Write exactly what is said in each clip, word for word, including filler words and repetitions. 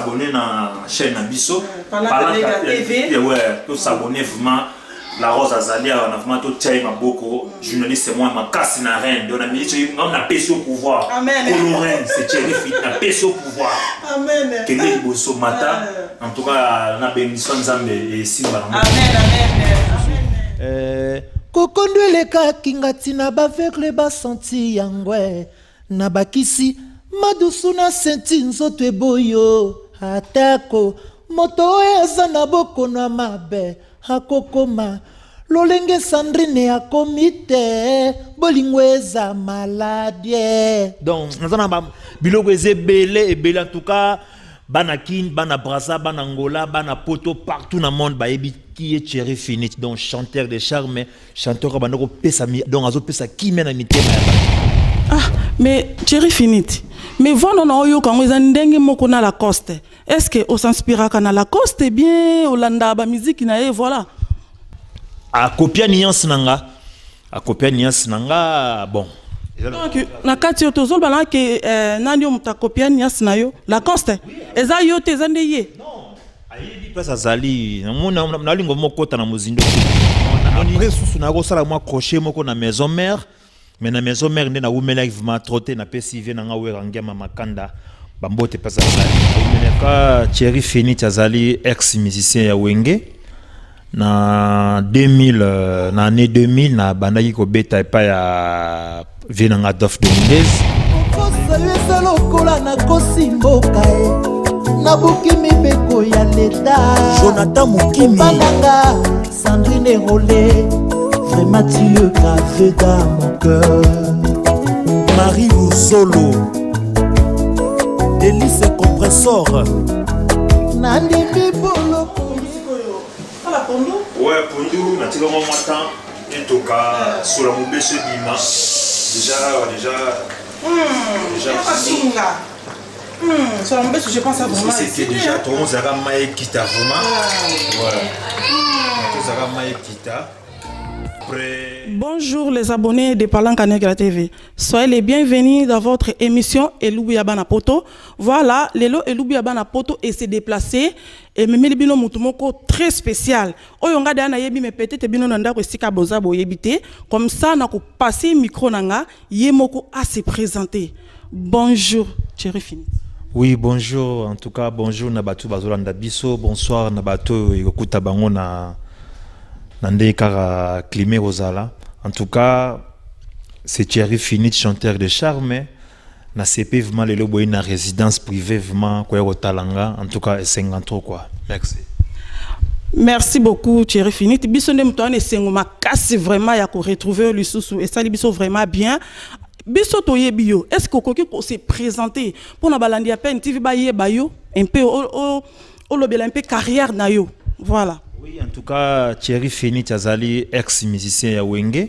s'abonner à la chaîne Abisso. Palaka T V. Ouais, tout s'abonner vraiment. La Rose Azalia, on a vraiment tout tchaï ma beaucoup. Journaliste, moi, ma casse na reine. On a mis, on a pêché au pouvoir. Amen. Colorin, c'est Thierry Fit, on a pêché au pouvoir. Amen. Kende Bosso Mata. En tout cas, on a bénédiction Nzambe et Simba. Amen, amen. Amen. Kokondwe leka kingati na baveugle basanti yangwe na bakisi madusu na senti nzoto eboyo atako moto oyo aza na boko na mabe akokoma lolenge Sandrine akomi te bolingo eza maladie. Donc nazana ba biloko ezebele ebele en tout cas bana kin bana brasa bana ngola bana poto partout dans le monde baebi qui est Thierry Finit, donc chanteur de charme chanteur banoko pesa mi donc azo pesa ki mena mitema. Ah mais Thierry Finit mais voilà na oyo kango ezandenge moko na Lacoste, est-ce que on s'inspire à Lacoste bien Olanda ba musique na e voilà a copia nuance nanga a copia nuance nanga bon. Donc, na kati yo tozol bala ke nani yo muta copia nuance na yo Lacoste eza yo te zande ye non ayebi pesa zali mona na lingo moko ta na muzindo après susu na ko sala moi crochet moko na maison mère mais na maison mère nde na umela vivement trotter na pesi vie na nga wera ngema makanda bambote pesa zali umeleka Thierry Finit azali ex musicien ya Wenge na deux mille euh, na année deux mille na bandaki ko beta pa ya Venanga Dof Dominguez kosa lokola na kosimboka e na buki mibeko ya leta Jonathan Mukimi Bananga Sandrine Rolé vraiment tu es gravé dans mon cœur Marie Solo Délice Compressor Nandimi bolo Ouais, Pondu, na tika mo matin et toka sur la moubesse bima. Déjà déjà Hmm, déjà Patinga. Hmm, sur la moubesse je pense à vraiment. C'est déjà tout on zara maï kita vraiment. Ouais. Tout zara maï kita. Bonjour les abonnés de Palanka Negra T V. Soyez les bienvenus dans votre émission Elubu Yabana Poto. Voilà, Lelo Elubu Yabana Poto et s'est déplacé et me met bino mutumoko très spécial. Oyonga de anayebi me peut-être bino nanda ko sika boza boyebité comme ça na ko passer micro nanga yemoko à se présenter. Bonjour Thierry Finit. Oui, bonjour en tout cas bonjour Nabatu Bazolanda Biso, bonsoir Nabato Yokuta Bango na Nande Kara Climé Rosala. En tout cas, c'est Thierry Finit, chanteur de charme. Na C P vraiment le lobo na résidence privée vraiment quoi au Talanga. En tout cas, cinquante quoi. Merci. Merci beaucoup Thierry Finit. Bisonde mtoane sengoma kasi vraiment ya ko retrouver le sous et ça les biso vraiment bien. Biso toye bio. Est-ce que quelqu'un peut se présenter pour na balandi à peine T V ba ye ba yo un peu au au lobela un peu carrière na yo. Voilà. Oui, en tout cas, Thierry Finit azali ex musicien ya Wenge.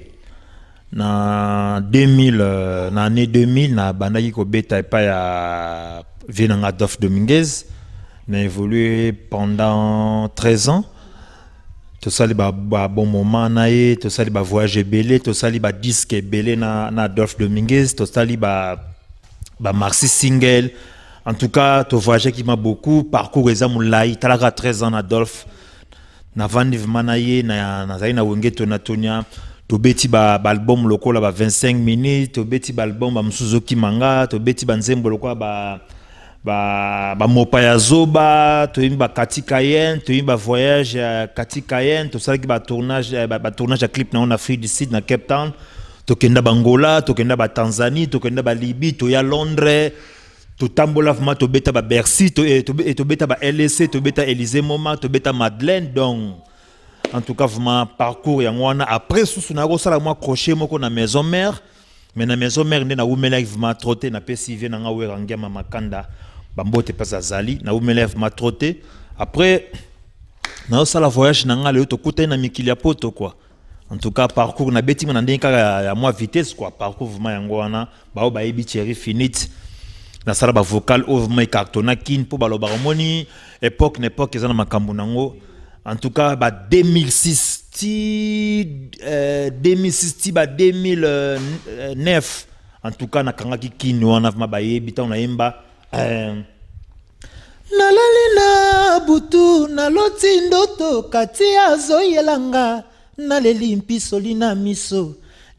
Na deux mille, euh, na année deux mille, na bandaki ko beta pa ya Venanga Dof Dominguez. Na évolué pendant treize ans. Tout ça li ba, ba bon moment na ye, tout ça li ba voyage belé, tout ça li ba disque belé na na Dof Dominguez, tout ça li ba ba marxi single. En tout cas, to voyage qui m'a beaucoup parcours ezamulai, talaka treize ans na Dolph. Na vandi vimanaye na na zaina Wenge to na Tonia to beti ba album lokola ba vingt-cinq minutes to beti ba album ba Msuzoki Manga to beti ba nzembo lokola ba ba ba Mopaya Zoba to imba Katika Yen to imba voyage ya Katika Yen to sala ki ba tournage ba, ba tournage ya clip na en Afrique du Sud na Cape Town to kenda ba Angola to kenda ba Tanzanie to kenda ba Libye to ya Londres to tambola vraiment to beta ba Bercy to et to, to beta ba L S C to beta Élysée Moment to beta Madeleine. Donc en tout cas vraiment parcours ya ngwana après sous na ko sala moi crochet moko na maison mère mais na maison mère ndena umela vraiment trotter na pesi vie na nga wera ngema makanda bambote pesa zali na umela vraiment trotter après na sala voyage na nga le to kuta na mikili ya poto quoi. En tout cas parcours na beti na ndeka ya moi vitesse quoi, parcours vraiment ya ngwana ba ba ebi Thierry Finit na sala ba vocal over cartona kin pour baloba moni époque n'époque ezana makambo nango. En tout cas ba deux mille six ti euh, deux mille six ti ba deux mille neuf en tout cas na kanga ki kin wana ma ba yebi ta na yemba euh nalali na butu naloti ndoto kati azoyelanga naleli mpisoli na miso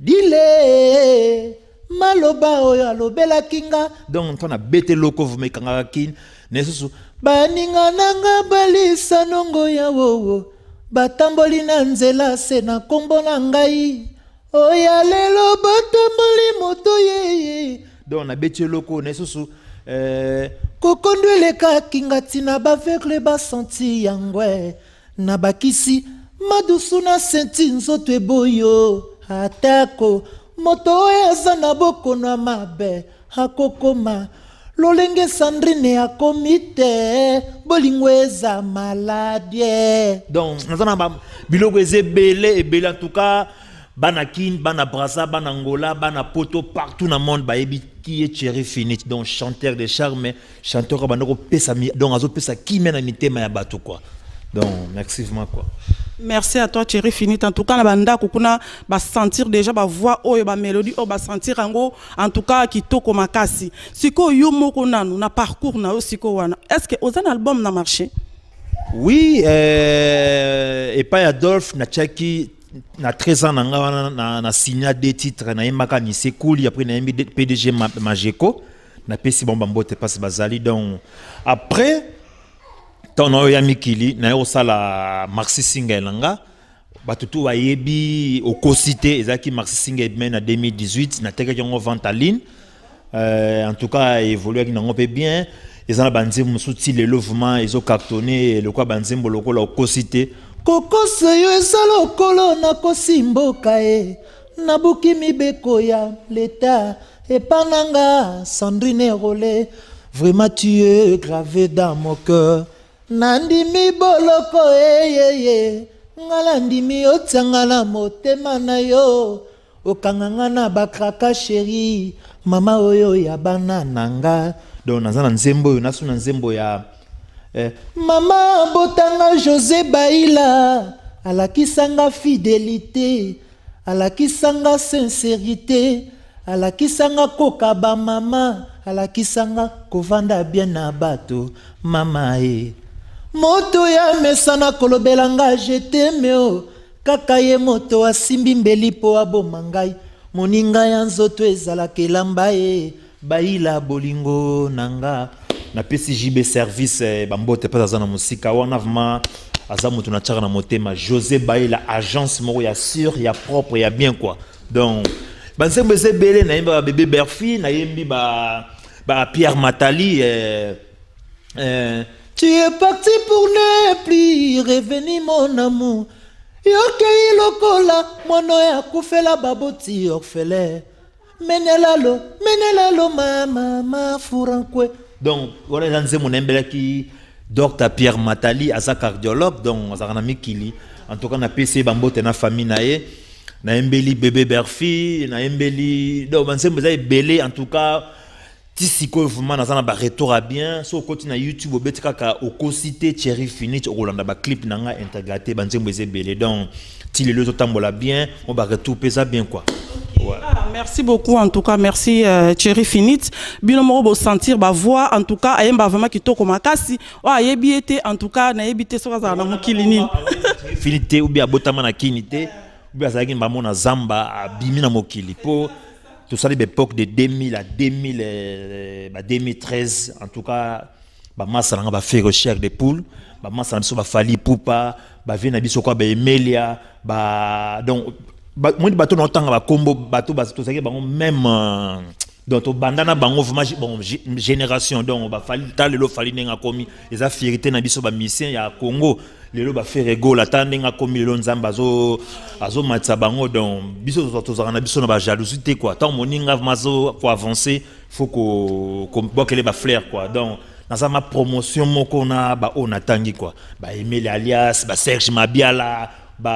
dile maloba oyo alobelaki nga donc tona bete loko vumekanga kini nesusu baninga nanga balisa nongo ya wowo batamboli na nzela se na kombo na ngai oya lelo batamboli moto ye donc na bete loko nesusu euh kokondwelekaki nga tina baveugle basanti yangwe na bakisi madusu na senti nzoto eboyo atako moto oyo aza na bokono ya mabe akokoma lolenge Sandrine akomi te bolingo eza maladie donc nazana ba biloko ezebele ebele en tout cas bana kin bana brasa bana ngola bana poto partout dans le monde ba ebi qui est Thierry Finit donc chanteur de charme chanteur ba ndoko pesa donc azo pesa ki mena mitema ya bato quoi donc merci vraiment quoi. Merci à toi Thierry Finit. En tout cas, na banda kokuna ba sentir déjà ba voix oyo ba mélodie o ba sentir ango en tout cas kitoko makasi. Siko yo moko nanu na parcours na siko wana. Est-ce que aux un album na marché? Oui, euh, et pas Adolphe na tchaki na treize ans na na na signé des titres na yemaka ni sekuli après na yembi P D G Majeko na pesi bomba mbote passe bazali donc après tono ya mikili na yo sala Maxi Singa elanga batutu wa yebi okosité ezaki Maxi Singa men na deux mille dix-huit na teke jongo vente en ligne euh, en tout cas évolué qui n'ont pas bien ils ont bandé musuti le louvement ils ont cartonné le quoi bandé boloko la okosité kokose yo ezala okolo na kosimboka e nabuki mibeko ya leta epananga Sandrine Rolé vraiment tu es gravé dans mon cœur nandimi boloko eyeye ngala ndimi otsangala motema na yo okanganga na bakraka chéri mama oyo ya bana nanga donc nazana nzembo na suna nzembo ya eh, mama botanga José Baila alakisanga fidélité alakisanga sincérité alakisanga kokaba mama alakisanga kovanda bien na bato mama e moto ya mesana kolobelanga je t'aime o kaka ye moto asimbi mbeli po aboma ngai moninga ya nzoto ezalaka elamba e Baila bolingo nanga na P C J B service eh, bambote pas azana musika wana vraiment azamutu na tchara na motema José Baila agence moko ya sûr ya propre ya bien quoi donc banzembo ezebele na yemba bébé Berfi na yembi ba ba Pierre Matali euh, euh, tu es parti pour ne plus revenir mon amour yoke ilokola mono ya kufela baboti orphelin menelalo menelalo mama ma furankwe donc voilà dans nzembo nembela ki docteur Pierre Matali asa cardiologue donc azana mikili en tout cas na P C bambote na famille na ye na embeli bébé Berfi na embeli donc banzembo za belé en tout cas tisiko vraiment nazana ba retour à bien so continue na YouTube obetika ka okosité Thierry Finit okolanda ba clip nanga intégrité banzembo za belé donc ti le loto tambola bien on ba retour pesa bien quoi. Ouais. Ah, merci beaucoup en tout cas merci euh, Thierry Finit bino moko bo sentir ba voix en tout cas ayemba vraiment kitoko makasi wa yebi été en tout cas na yebi té soka za na mokili nini Finité ou bien botama na kinité ou bien azaki ba mona zamba abimi na mokili po tout ça l'époque de deux mille à deux mille euh, bah deux mille treize en tout cas ba massa nga ba fait recherche des poules ba massa biso ba fali poupa ba vina biso kwa ba Emelia ba donc moi de bateau longtemps ba combo bateau ba tout ça bango même euh, donc au bandana bango vraiment bon génération donc ba fali ta lelo fali nenga komi les affierité na biso ba mission ya Congo lelo ba faire ego la tandenga komi lelo nzamba zo azo matsa bango donc biso to to na biso na ba jalousie quoi tant moninga mazo pour avancer faut que qu'on bokele ba flair quoi donc dans ma promotion moko na ba on atangi quoi ba Emile alias ba Serge Mabiala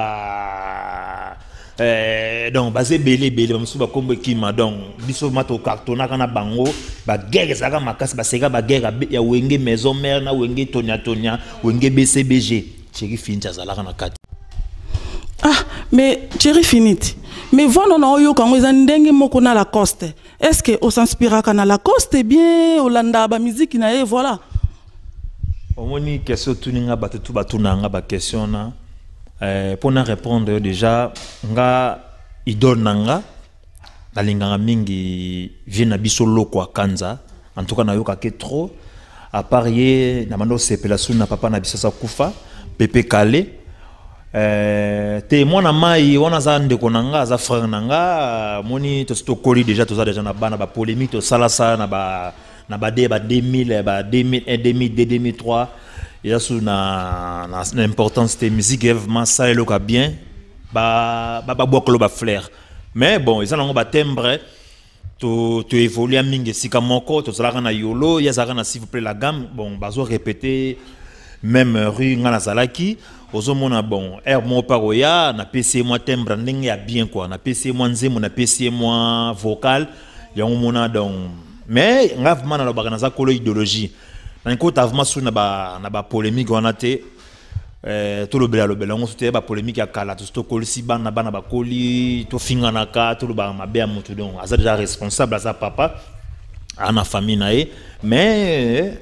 ba Euh, donc basé belé belé bamusu ba kombo kima donc biso mato cartona kana bango ba guerre zaka makasi ba seka ba guerre ya wenge maison mère na wenge tonya tonya wenge B C B G Thierry Finit azalaka na kati. Ah mais Thierry Finit mais voilà na oyo kango eza ndenge moko na Lacoste est-ce que on s'inspire kana Lacoste bien Olanda ba musique na e voilà omoni question tuninga batu tu batunanga ba question na euh pour na répondre déjà nga idole nanga nalinganga mingi vient biso loko kanza en tout cas na yoka ke trop à part ye na mando sepela suna papa na biso sa kufa Pepe Kale euh te mwana mai wana za ndeko nanga za frère nanga moni to sto koli déjà to za déjà na bana ba polémique to sala sa na ba na ba de ba deux mille ba deux mille un deux mille deux deux mille trois il y a sous na na l'importance de musique vraiment ça le cas bien ba ba ba bokolo ba flair mais bon ils ont un timbre tu tu évolues mingi sika moko to zalaka na yolo ya zalaka na s'il vous plaît la gamme bon bazo répéter même rue ngana zalaki ozomona bon air mo paroya na P C moi timbre ndenge ya bien quoi na P C moi nzemo na P C moi vocal ya mona donc mais ngavement na lo bakana za kolo idéologie na nkota avement sous na ba na ba polémique on a té euh tout le bela le bela on soutient ba polémique ya kala to stokol si ban na bana ba koli to finga na ka tout le ba mabe ya mutu donc aza déjà responsable à sa papa ana famille nae mais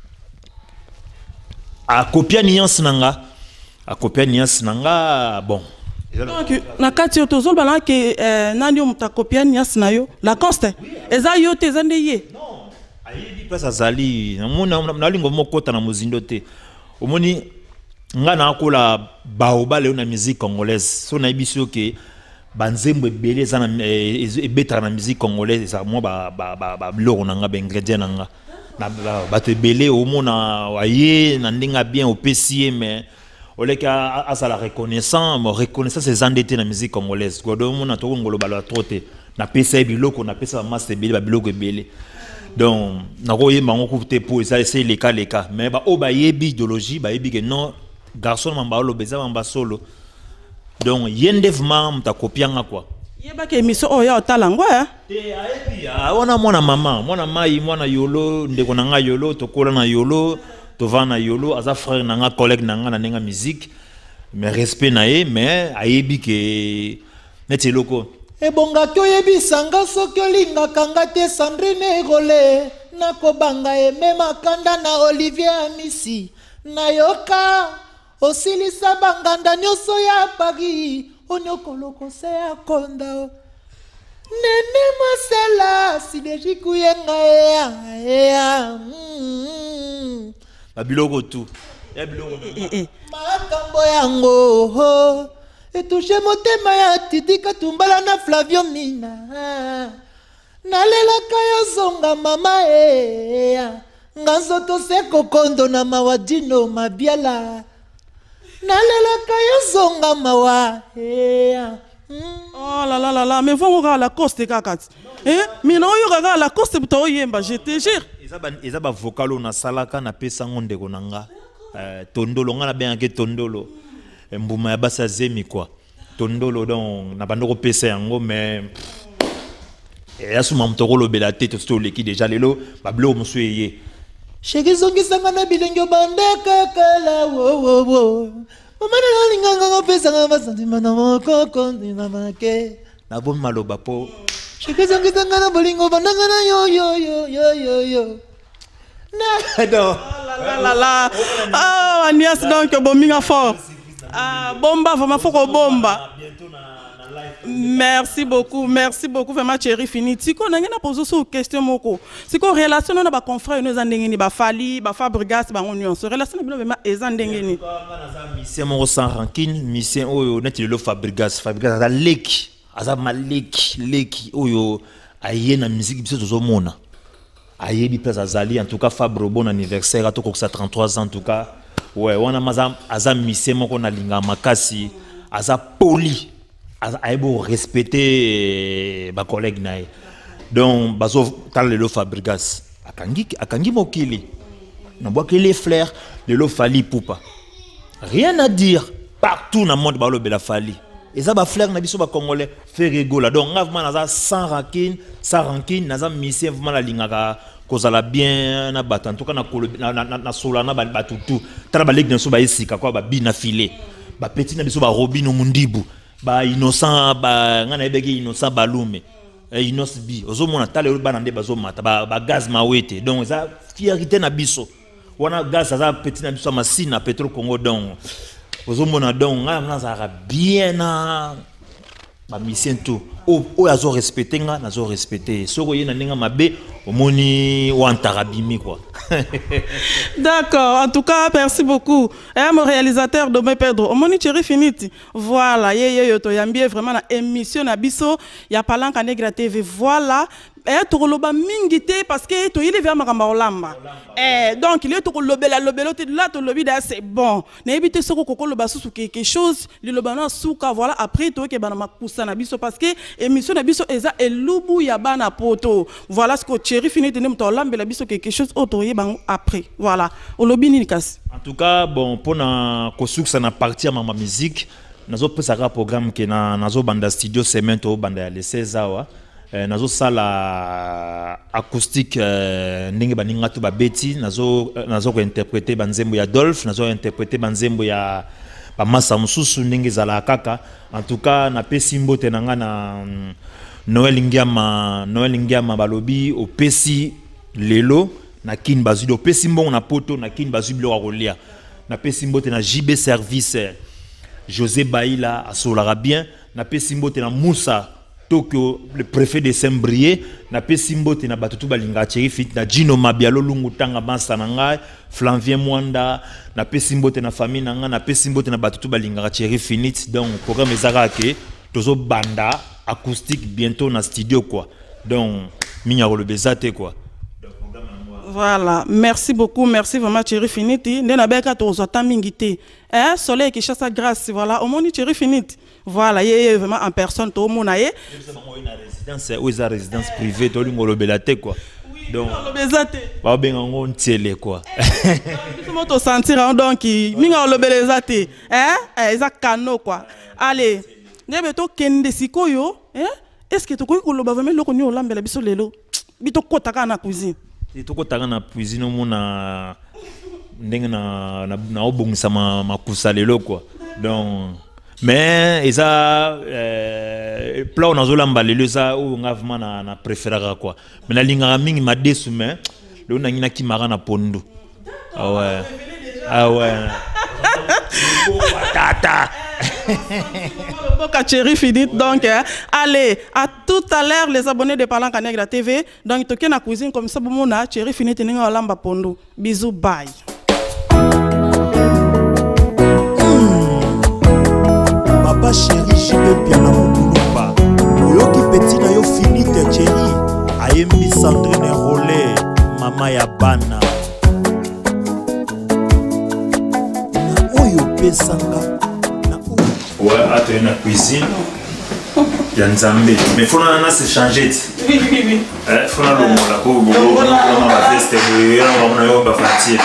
a copier nuance nanga a copier nuance nanga bon donc na kati yo tozol bala ke nani yo muta copier nuance na yo la conste eza yo te zande ye non ayebi place azali namona nalingo mokota na muzindo te omoni nga na akola baoba leo na musique congolaise so na biso ke banzembo ebele za na ebeta na musique congolaise ça moi ba ba ba bloro nanga ba ingrédient nanga na ba te belé omona waye na ndinga bien au P C mais oleka asa la reconnaissance mo reconnaissance ces endettés na musique congolaise godo mona to ngolo balo troté na P C biloko na pesa masse belé ba biloko ebele donc na ko yema ngoko te pour ça c'est les cas les cas mais ba o ba yebi idéologie ba yebi que non garçon mamba lo beza mamba solo donc yendevement mta kopianga quoi yeba ke émission oyo otalangwa hein te ayebi wana mwana mama mwana mai mwana yolo ndeko nanga yolo tokola na yolo tovana yolo aza frère nanga collègue nanga na nenga musique mais respect na ye mais ayebi ke neti loko ebonga ki oyebisanga soki olingaka nga te Sandrine Egole nakobanga emema kanda na Olivier Amisi nayoka osilisa banganda nyonso ya Paris onyokolokose ya konda nene masela sidejiku yenga ya ya babiloko tu ya biloko makambo yango etouche motema ya Titi Katumbala na Flavio Mina nalelaka yo zonga mama e nga nzoto se kokondo na mawadino mabiala nalelaka yo zonga mawa e oh la la la la mais vongo ka la coste kakati eh mina oyo ka la coste buto yemba je te jure ezaba ezaba vocalo na salaka na pesa ngonde konanga euh tondolo nga na bien ke tondolo mbuma ya basa zemi quoi tondolo donc na bandoko pesa yango mais et asuma mtoko lo bela tete to leki déjà lelo ba blo musu yeye sheki zongisanga na bilengo bandeka kala wo wo wo mama na linganga ngopesa ngaba santima na moko na make na bon maloba po sheki zongisanga na bolingo bandanga na yo yo yo yo yo yo na non la la la ah Nias donc bominga fort ah bomba vraiment faut ko bomba merci beaucoup merci beaucoup vraiment chéri fini tiko na ngena poser sur question moko siko relation na ba confrère nous andengeni ba fali ba Fabregas ba union so relation na vraiment ezandengeni mission mo sans rancune mission oyo neti le Fabregas Fabregas za leki aza maleki leki oyo aye na musique biso tozomona ayebi place azali en tout cas Fabro bon anniversaire à toko ça trente-trois ans en tout cas ouais wana maza aza mission moko na linga makasi aza poli aebo respecter ba collègue nae donc bazo tal le Fabregas akangi akangi mokili na bois que les fleurs le lo fali poupa rien à dire partout dans le monde ba lo bela fali et ça ba fleurs na biso ba congolais fait rigoler donc ngavement naza sans rancune sans rancune naza mission vraiment la lingaka kozala bien na bata en tout cas na na na solana ba batutu tala ba ligue na so ba isika kwa ba bina filé ba petit na biso ba robino mundibu ba innocent ba ngana ebeki innocent balume innocent bi ozomona tale ba na nde bazomata ba ba gaz mawete donc ça fierté na biso wana gaz aza petit na biso machine na pétrole Congo donc ozomona donc nga nga bien na ba mission tout o o azo respecter nga nazo respecter soko yena ninga mabe omoni wantarabimi quoi. D'accord, en tout cas merci beaucoup et mon réalisateur Domé Pedro omoni Thierry Finiti voilà ye ye to yambie vraiment na émission na biso ya Palanka Negra T V voilà. Eh, tu as mingité parce que tu es vraiment olamba. Eh, donc il est tout lobé la lobé l'autre là tu lobby c'est bon. N'évitez ce que le basu sur quelque chose, le lobana souka voilà après tu que bana poussa na biso parce que émission na biso eza elubu ya bana poto. Voilà ce que Thierry Finit de nous olamba la biso quelque chose autre après. Voilà. Au lobby ni casse. En tout cas bon pour na kosuka na partie ma musique, nazo pesaka programme que na nazo banda studio cemento banda ya le César. Euh, nazo sala acoustique euh, ndenge baninga to babeti nazo nazo ko interpréter banzembo ya Dolph nazo interpréter banzembo ya ba massa mususu ndenge zala kaka en tout cas na pesi mbote nanga na Noël Ngiama Noël Ngiama balobi o pesi lelo na kin bazudo pesi mbongo na poto na kin bazubilo rolia na pesi mbote na J B service José Baïla asolara bien na pesi mbote na Moussa Tokyo, le préfet de Saint-Brieuc, na Pesimbote na batutu balinga Thierry Finiti na Gino Mabialo lungu tanga bansa nanga Flavien Mwanda na Pesimbote na famille nanga na Pesimbote na batutu balinga Thierry Finiti donc programme ezaka ke tozo banda acoustique bientôt na studio quoi donc minya le bezate quoi. Voilà, merci beaucoup, merci vraiment Thierry Finiti. Ndena beka tozo tamingité. Eh, soleil qui chasse grâce, voilà, au moni Thierry Finiti. Voilà, il est vraiment en personne tout le monde aye. Résidence ou sa résidence privée to lingo lobelate quoi. Donc lobezate. Ba benga ngon télé quoi. Comment te sentir donc minga lobelezate. Eh, eza kano quoi. Allez, ndebe to kende sikoyo, eh? Est-ce que to ko ko loba vraiment loko ni olambela biso lelo? Bito kota kana cuisine. Tu kota kana cuisine mo na ndenge na na obongisa ma makusa lelo quoi. Donc mais eza euh plat on azolamba lelo ça ou nga vraiment na na préférera quoi. Mais la linga mingi ma desu mais le na ngina ki mara na pondo. Ah ouais. Ah ouais. Tata. Thierry Finiti donc euh, allez à tout à l'heure les abonnés de Palanka Negra T V donc toke na cuisine comme ça bomona Thierry Finiti ninga olamba pondo bisous bye. Papa chéri jibe piana mokulupa oyoki petit na yo Finiti chéri ayembi Sandrine Rollet mama ya bana na oyo pesanga. Ouais, à te na cuisine. Il y a Nzambe. Mais il faut na se changer. Oui, oui, oui. Il faut na le mot là. Pour la veste, on a eu ba fatir.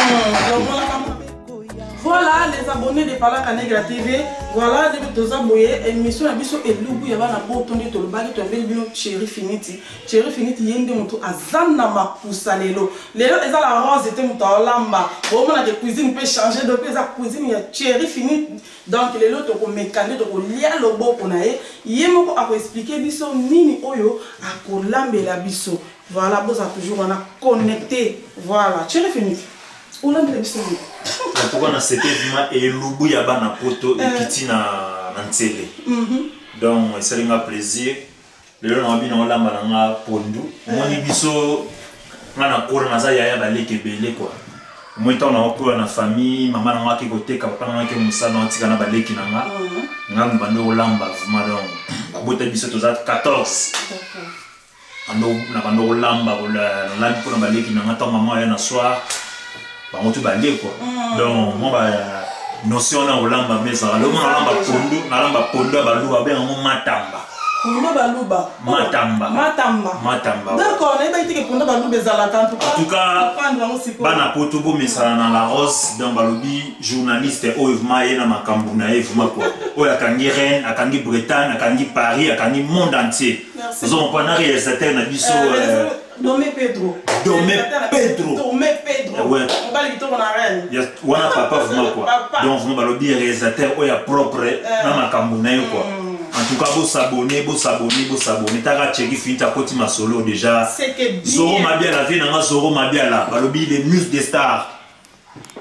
Voilà les abonnés de Palanka Negra T V. Voilà depuis deux ans boye émission na biso elubu ya bana botondi to lobaki to mbeli bino Thierry Finiti. Thierry Finiti yende moto azana makusa lelo. Lelo eza la rose était moto olamba. Au moment de cuisine peut changer de pesa cuisine ya Thierry Finiti. Donc lelo to ko mekane to ko lia lobo ponaye. Yemoko ako expliquer biso nini oyo akolambela biso. Voilà boza toujours on a connecté. Voilà Thierry Finiti. On a bien biso. En tout cas, on a c'était vraiment elubu ya bana poto et kiti na na ntele. Donc c'est un plaisir. Le on a bien on l'a malanga pondu. Moi ni biso ngana kora na za ya baleke belé quoi. Moi tant on a pour na famille, maman na ngaki côté papa na ngaki musa na tika na baleki na nga. Ngam bando olamba vraiment donc. Babota biso toza quatorze. D'accord. Ando na bando olamba la la pour na baleki na nga tant maman ya na soir. On tout balé quoi. Donc moi bah notion na olamba mais ça le monde olamba pondo na lamba pondo baluba ben on matamba. Pondo baluba. Matamba. Matamba. Matamba. D'accord, on est que pondo baluba ezala en tout cas. En tout cas, bana potobo mais ça na la rose dans balobi journaliste ouvement et na makambu na evuma quoi. O ya kangi Rennes, akangi Bretagne, akangi Paris, akangi monde entier. Nous on pas na réalisateur na biso Domé Pedro. Domé Pedro. Domé Pedro. Ouais. On va le quitter na Rennes. Ya wana papa vraiment quoi. Donc vraiment balobi réalisateur o ya propre na makambu na yo quoi. En tout cas, vous s'abonnez, vous s'abonnez, vous s'abonnez. T'as Thierry Finiti à côté ma solo déjà. C'est que bien. Zoro Mabia la vie, n'a Zoro Mabia là. Balobi les muses des stars.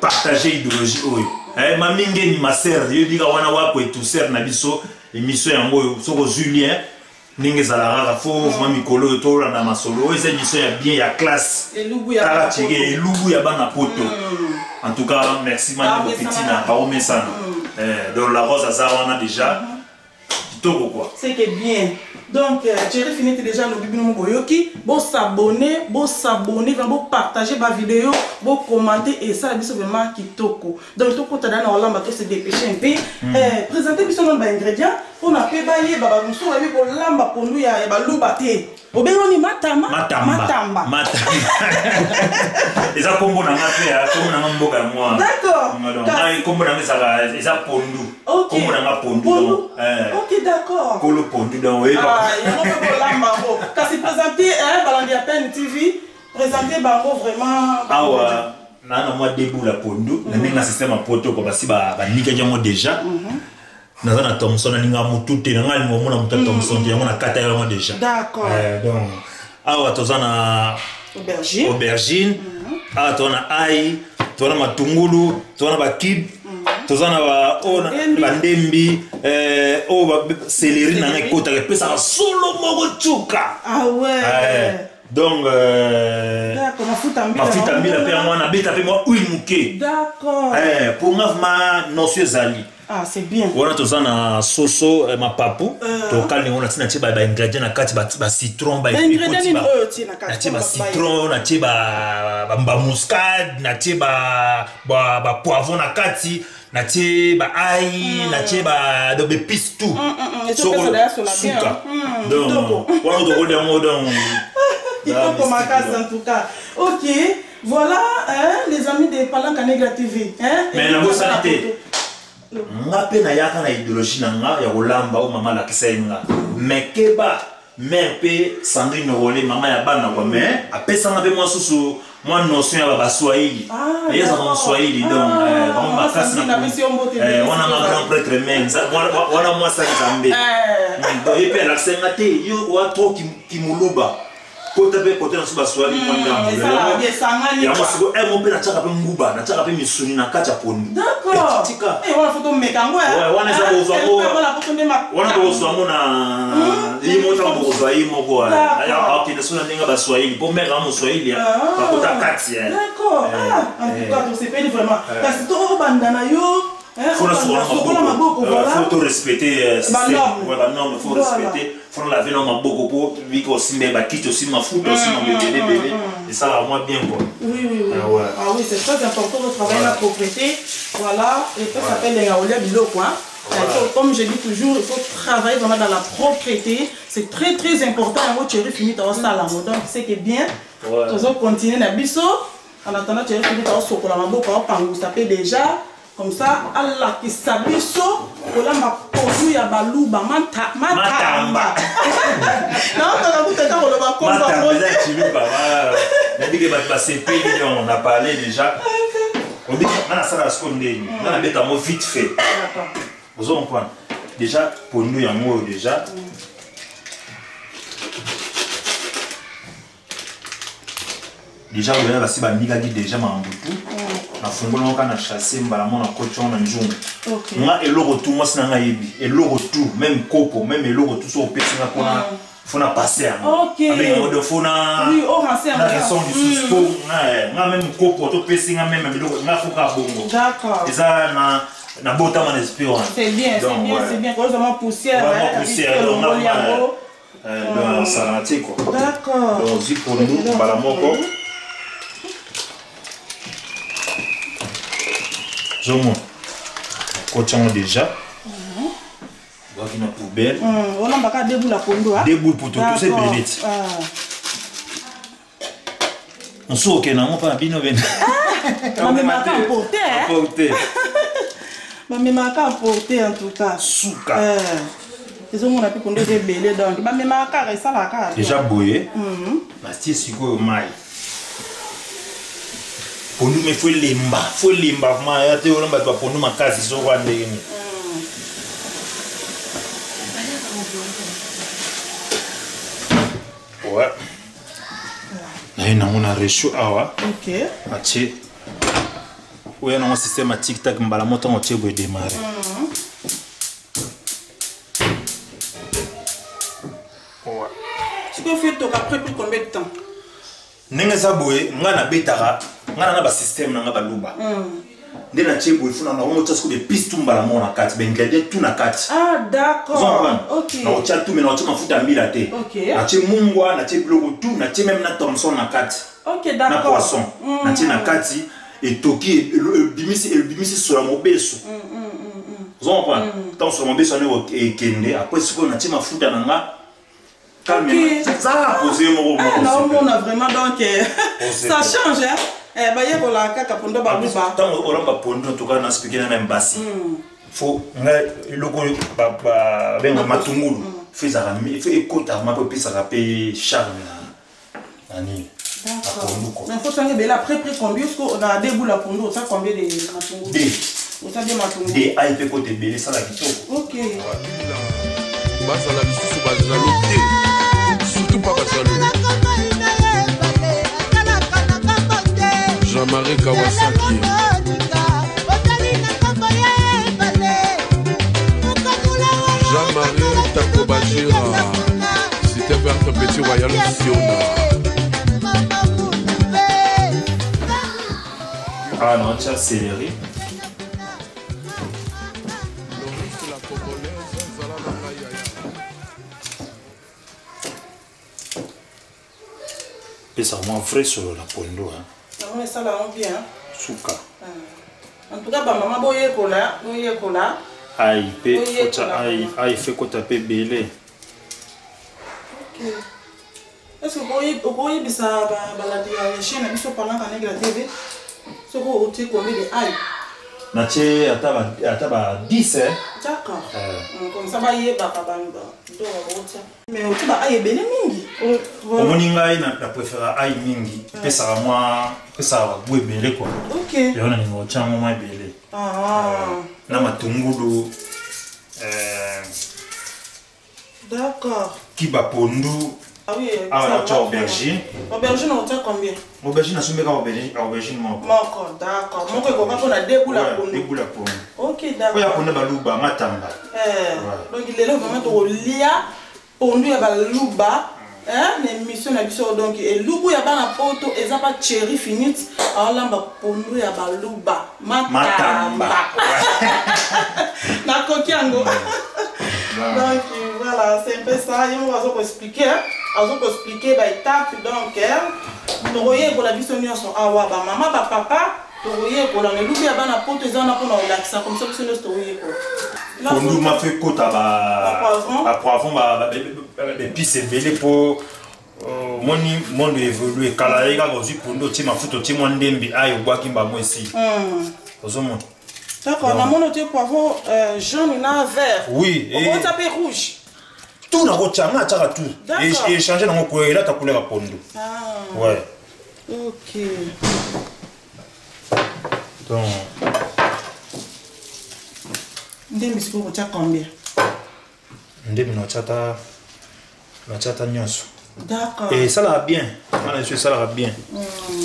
partager idéologie oyo eh mami ngeni ma sœur yo bika wana wako et tout sœur na biso émission yango soko Julien ninge zalara fo mami kolo to na masolo eza émission ya bien ya classe elubu ya bana poto elubu ya bana poto en tout cas merci mani petit na ba omesana eh donc la rose azara on a déjà tout quoi c'est que bien. Donc, j'ai fini déjà le bibi no boyoki, bon s'abonner, bon s'abonner, bon partager ma vidéo, bon commenter et ça c'est vraiment kitoko. Donc tout côté dans la bateau se dépêcher un peu. Eh présenter biso nos ingrédients, on a fait bailler baba muso la bi ko lamba pour nous ya ba lubate. Obengoni matama matamba matamba. Matamba. Eza kombo na ngape ya kombo na mboka ya moi. D'accord. Ngai kombo na ngesa eza pondu. Kombo na nga pondu. Eh. OK, d'accord. Kolo pondu donc oui. Ah, il faut que lamba bo. Quand c'est présenté hein Balandi Apen T V, présenter bango vraiment. Ah ouais. Nana moi debout la pondu, na ninga système poto ko basi ba ba nika jango déjà. Naza na Thomson ninga mutu te nanga lingo mona mutu Thomson yango na kata yango déjà. D'accord. Eh donc awa tozana aubergine. Aubergine. Ah tona ai, tona matungulu, tona ba kib. Tozana ba ona ba ndembi eh o ba céleri na ngekota ke pesa solo moko chuka. Ah ouais. Donc euh d'accord, mafuta mbila. Mafuta mbila pe mwana beta pe moi huile muke. D'accord. Eh pour moi ma notion zali. Ah c'est bien. Wana tozana soso ma papu to kalni ona tina tiba ba ingrédients na kati ba ba citron ba ingrédients ni eux tina kati. Na tiba citron na tiba ba muscade na tiba ba ba poivron na kati. Na tie ba ai na tie ba de épices tout so ça d'ailleurs sur la bien donc voilà donc on est donc il faut qu'on m'acasse en tout cas. OK, voilà hein les amis de Palanka Negra T V hein mais la bossalité ngape na yaka na idéologie na nga ya kolamba o mama la kisenga mais keba mère pe Sandrine Rolé mama ya bana kwa mais apesa nga pe moi susu moi notion ya ba Swahili ah yeza kwa Swahili donc on va casser na eh on a un grand prêtre même on a moi ça nzambe eh et puis la senga te yo wa to kimuluba côté pe côté na suba Swahili kwa ndambo ya moi siko eh mon pe na chaka pe nguba na chaka pe misuni na kacha poni d'accord eh on photo mekango ouais on est au zomo on a au zomo na imo ta bo Swahili moko ya ok na suna ndinga ba Swahili pour mettre en Swahili pa kota kati d'accord en tout cas c'est pas vraiment parce que to bandana yo faut faut respecter non faut respecter faut laver dans ma beaucoup pour lui aussi mais ba quitte aussi ma foot aussi mon bébé bébé et ça va moi bien quoi oui oui oui ah oui c'est très important de travailler la propriété voilà et ça s'appelle les gaolia bilo quoi. Comme je dis toujours, il faut travailler vraiment dans la propriété. C'est très très important. Tu as fini ta salle. Donc c'est que bien. Tu vas continuer na biso. En attendant, tu as fini ta sokola maboko pangu ça fait déjà. Comme ça, Allah qui sabiso. Ola ma pozu ya baluba mata matamba. Non, on a tout temps on va comprendre. Matamba, tu veux pas. On a dit que va se payer, on a parlé déjà. On dit on a ça la seconde. On a mettre un mot vite fait. D'accord. Vous comprenez déjà pour nous il y a un mot déjà déjà vous voyez si bandiga dit déjà mambutu na fungola on kana chasser mbala mona kocho na njungu moi et le retour moi sina ngayebi et le retour même coco même le retour so pesi na kona fona passer avec on de fona oui on rancé na raison du suspect nga même coco to pesi nga même nga foka bongo d'accord et ça na na bota mon espérance c'est bien c'est bien c'est bien quand vraiment poussière vraiment poussière donc euh ça raté quoi d'accord donc dit pour nous bala moko zomo coachon déjà donc une poubelle on a pas debout la pondo hein debout pour tout c'est bénite on sort que non pas bino ben on me marque porter hein porter mais marque porter en tout cas souka ils ont on a pu qu'on devait belé donc mais marque ça la carte déjà boyé mastie siko mai pour nous mais faut limba faut limba ma ya te on va pour nous ma case so kwa ndenge ouais na ina on a reçu awa OK achi Oui, non, système à tic-tac, mbala montant au tchèque et démarrer. Ouais. Tu peux faire après plus combien de temps? Nenga zaboué, ngana betara, ngana ba système nanga ba luba. Nde na tchèque il faut na on t'a des pistes mbala mon na carte, ben gade tout na carte. Ah d'accord. OK. Na on t'a tout mais na on t'a mafuta mbila te. OK. Na tchèque mungwa, na tchèque blogo tout, na tchèque même na Thomson na carte. OK, d'accord. Na poisson. Na tchèque na carte et toki le bimisi le bimisi sur la mobeso. Vous comprenez? Tant sur la mobeso on est kende après ce qu'on a tchèque mafuta nanga. Okay. Ça poser mon ah, non, on a vraiment donc ça change hein. Eh bah y a pour la kaka pondo ba luba. Tant on l'a pas pondo en tout cas on a expliqué dans même bassi. Faut ngai logo ba ba ben matungulu. Fait ça fait écoute ma peu ça rappelle charme nani. D'accord. Mais faut savoir bela après près combien parce qu'on a des boules à pondo ça combien de matungulu. Des. On ça des matungulu. Des A P côté belé ça la kitoko. OK. Basa la lisusu bazalote. Surtout pas Bazalo. Jean-Marie Kawasaki. Jean-Marie Takobajira. C'était vers ton petit royal Siona. Ah non, tu as céleri. Et ça moins frais sur la pondo hein. Non ça là on bien. Souka. En tout cas ba maman boye kola, boye kola. Aïe, pe aïe, aïe fait quoi taper belé. OK. Est-ce que boye boye bisa ba ba la dia chaîne biso parlant avec la T V. Ce ko oti combien de aïe. Na tché ataba ataba dix hein. D'accord. Comme ça ba ye ba ba ba. Mais tu vas aïe belé mingi. Au moninga ina la préfère aïe mingi. Pe ça moi, pe ça boué belé quoi. OK. Et on a ni mo tcha moi belé. Ah. Na matungulu euh d'accord. Kiba pondu. Ah oui. Ah la tcha aubergine. Aubergine on t'a combien? Aubergine na sumeka aubergine, aubergine moi. D'accord, d'accord. Mon ko ko na deux boules à pondu. Deux boules à pondu. OK, d'accord. Oya pondu baluba matamba. Eh. Donc il est là vraiment to lia pondu ya baluba. Hein, l'émission na biso donc et lubu ya bana poto eza pas chéri finit alamba pondu ya baluba matamba. Na kokiango. Donc voilà, c'est un peu ça, on va vous expliquer, on va vous expliquer par étape donc nous voyez pour la biso nyonso awa ba maman ba papa, nous voyez pour la lubu ya bana poto eza na pona relaxa comme ça biso nyonso voyez quoi. Pondu m'a fait kota ba ba poivron ba des pistes belé pour moni monde évoluer kala ega gozi pondo ti mafuto ti mondembi ayo bwaki mba mwesi. Mm. Ozomo. D'accord, na mon autre poivron jaune na vert. Oui, et on tape rouge. Tout na rocha na tchaka tout. Et changer na ko ela ta couleur pondo. Ah. Ouais. OK. Donc ndembi siko ko tcha combien? Ndembi na tchata na tchata nyonso. D'accord. Et ça va bien. Voilà, ça va bien. Mm.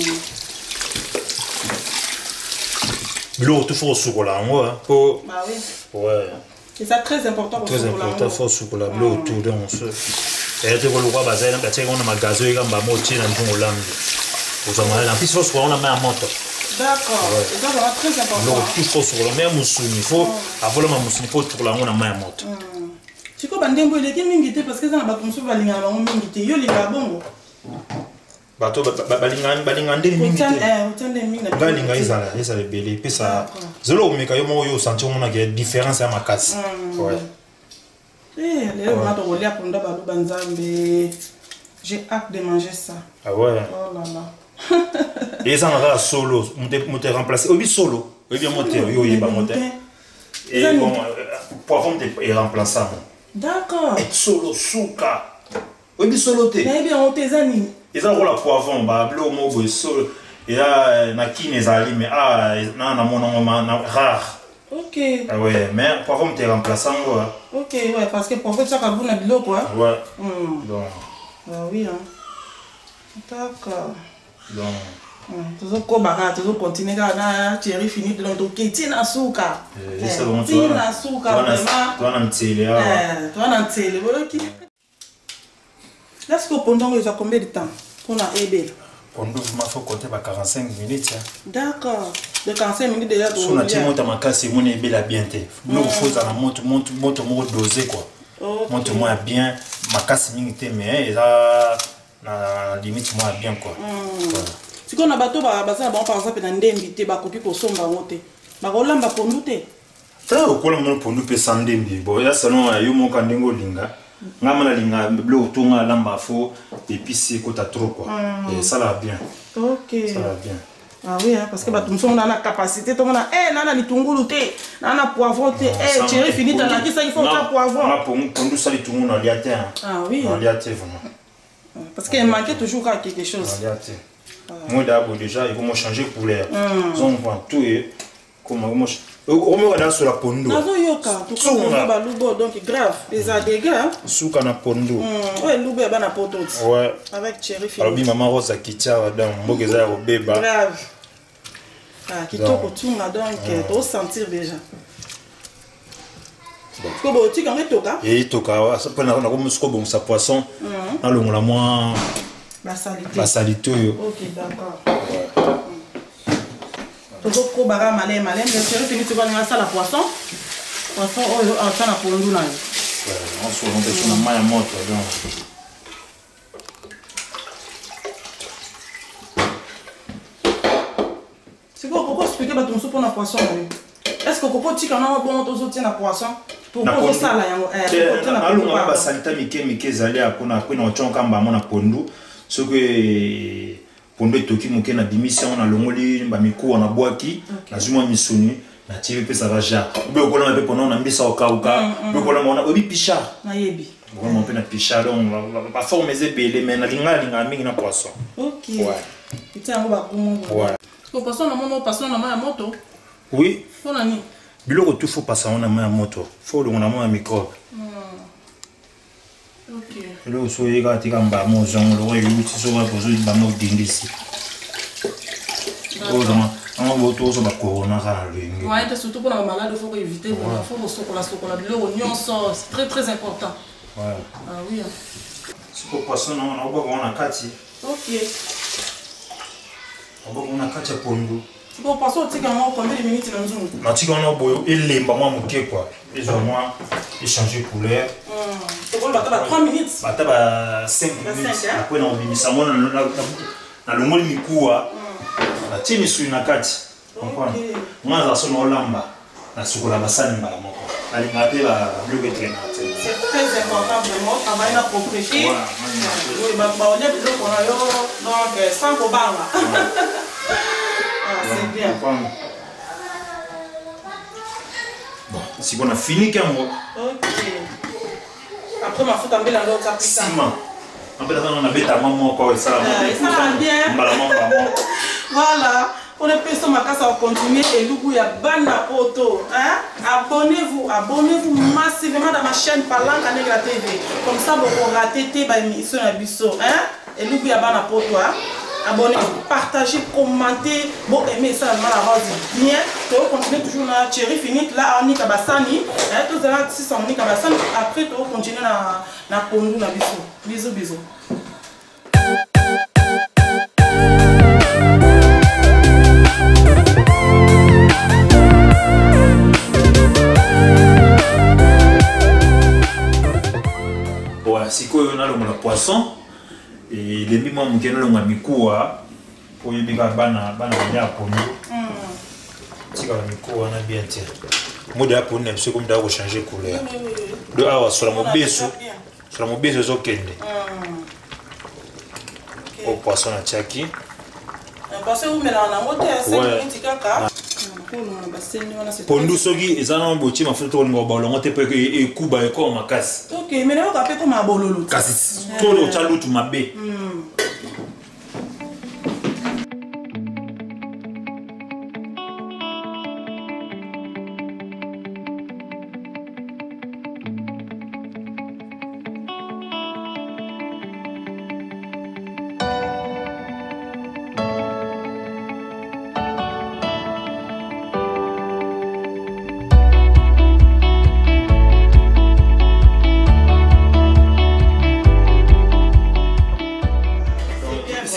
L'eau, tout faut sur la moi pour. Bah oui. Ouais. Et ça très important pour très important faut sur la l'eau tout donc on se. Et tu vois le roi bazar là, tu sais on a magasin il y a un moitié dans le Hollande. Aux Américains, en plus faut sur on a mis un moto. D'accord. Et ça va très important. L'eau tout faut sur la même moussuni, il faut avant le moussuni faut sur la on a mis un moto. Tu sais bandembo il est mingi te parce que ça na ba konso ba linga ba mingi te yo linga bongo. Bato balinga balinga ndeni mingi te. Eh, utande mingi na. Balinga izala, izala belé puis ça zelo meka yo mo yo sentir on a une différence à ma casse. Ouais. Eh, les on a to rolia pour nda ba banzambe. J'ai hâte de manger ça. Ah ouais. Oh là là. Et ça on va solo, on te remplacer. Obi solo, obi bien monter yo yeba monter. Et bon poivron est remplaçable. D'accord. Et solo souka. Obi solo te. Mais bien on te zani. Ils ont la poivron ba blo mo bo solo. Et là na kine zali mais ah na na mon na rare. OK. Ah ouais, mais poivron est remplaçant quoi. OK, ouais parce que poivron ça ka buna bilo quoi. Ouais. Hmm. Donc ah oui hein. D'accord. Donc Toujours Kobara, toujours continuer à Thierry finit de l'autre qui na suka. C'est bon, tu na suka vraiment. Toi na mtele ah. Eh, toi na mtele, voilà qui. Là ce que pendant ils ont combien de temps qu'on a aidé? Pendant il faut compter par quarante-cinq minutes. D'accord. De quarante-cinq minutes déjà sur la team monte ma casse mon ébé la bien té. Nous faut ça monte monte monte mon dosé quoi. Monte moi bien ma casse minute mais ça na limite moi bien quoi. Si on a bateau ba baza bon par exemple na ndembi ba koki ko somba wote ba ko lamba pondu te ça ko la mon pondu pe sandembi bo ya salon yo mon kandingo linga ngama na linga blo tunga lamba fo et puis c'est ko ta trop quoi et ça va bien. OK, ça va bien. Ah oui hein, parce que ba tout on a la capacité to na eh nana litungulu te nana poivron te eh Thierry fini dans la qui ça il faut ta poivron na pondu ça litungulu na liate. Ah oui na liate vraiment parce qu'il manquait toujours quelque chose. Na liate. Moi d'abord déjà il faut me changer couleur. On voit tout et comment moi on me regarde sur la pondo. Nazo yoka tout comme ba lubo donc grave les a dégâts. Souka na pondo. Ouais lubo ba na poto. Ouais. Avec Thierry Fini. Alors bi maman Rosa kitia dans mbogeza ya beba. Grave. Ah kitoko tunga donc to sentir déjà. Ko bo ti quand toka. Et toka ça pena na comme sko bon sa poisson. Na longola moi la salité. La salité. OK, d'accord. Toujours ko bara malé malé mais Thierry Fini tu vas na ça la poisson. Poisson oh en ça na pondu là. Ouais, on se rend sur la main moto donc. C'est quoi pourquoi expliquer ba ton soupe na poisson est-ce que coco tika na bon to zo tina poisson pourquoi ça là eh na alunga ba salita mike mike zali akona kwena ochonka mbamo na pondu ce que pondo toki moke na bimisi on a longoli ba miku na boaki na zuma misuni na tiwe pe ça va ja ube okona pe pona na mbisa okauka ube okona mona obi pisha na yebi vraiment pe na pisha donc ba forme ezebele mais na linga linga mingi na poisson. OK ouais itango ba kumu ouais ko poisson na mono poisson na ma moto oui faut nani biloko tout faut passer on a ma moto faut le on a ma microbe. OK le so yega tika mba mo zong lo e uti so ba bozo ba mo dingisi o zama on va to so ba corona ka le ouais surtout pour la malade il faut éviter il faut sokola sokola biloko nyonso c'est très très important. Ouais. Ah oui c'est pour poisson on a ba on a kati. OK on va on a kati pondu c'est pour poisson tika mo combien de minutes dans zone na tika on a boyo elemba moi moke quoi ils ont moi échanger couleur. C'est bon, bah trois minutes. Bah t'as cinq minutes. Après on bimisa moi na na longoli mikuwa. Na timi su na kati. Comprendre. Moi za so no lamba. Na sukola basani mbala moko. Ali ngate la bloquer traîner. C'est très important vraiment travailler la propriété. Oui, bah bah on est plutôt qu'on a yo donc sans ko banga. Ah, c'est bien. Bon, si on a fini quand même. OK. Après ma faute en belle l'autre ça pique. Ciment. En belle on a bêta maman quoi ça. Ça va bien. Voilà. On est pressé ma casse à continuer et Loubou ya bana poto. Hein? Abonnez-vous, abonnez-vous massivement dans ma chaîne Palanka Negra T V. Comme ça vous ratez tes ba émission na biso, hein? Et Loubou ya bana poto, hein? Abonnez-vous, partagez, commentez, bon aimez ça mal à rose bien. Tu continuer toujours na Thierry Fini là on est Kabasani, hein tout ça si on est Kabasani après tu continuer na na pondu na biso. Bisous bisous. Ouais, c'est quoi on a le poisson et les bimans qui ont le mikuwa pour y biga bana bana ya pondu. Tika la mikuwa na bien tiens. Moi de pondu c'est comme d'avoir changer couleur. De awa sur la mobeso. Sur la mobeso zo kende. Au poisson na chaki. Parce que vous mettez en amont cinq minutes kaka. Pondu sogi ezana mbochi mafuta ngo balongo te pe e kuba e ko makasi. OK, mais là on va faire comme un bololo. Kasi to lo chalutu mabe.